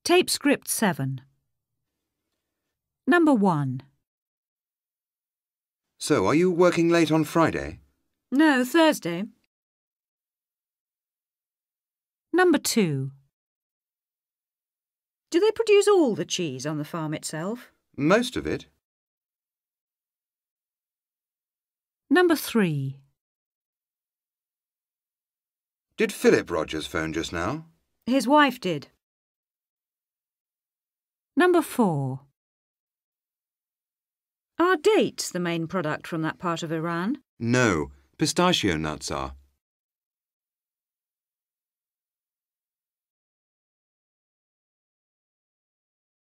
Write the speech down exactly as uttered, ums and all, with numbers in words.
Tape script seven. Number one. So, are you working late on Friday? No, Thursday. Number two. Do they produce all the cheese on the farm itself? Most of it. Number three. Did Philip Rogers phone just now? His wife did. Number four. Are dates the main product from that part of Iran? No, pistachio nuts are.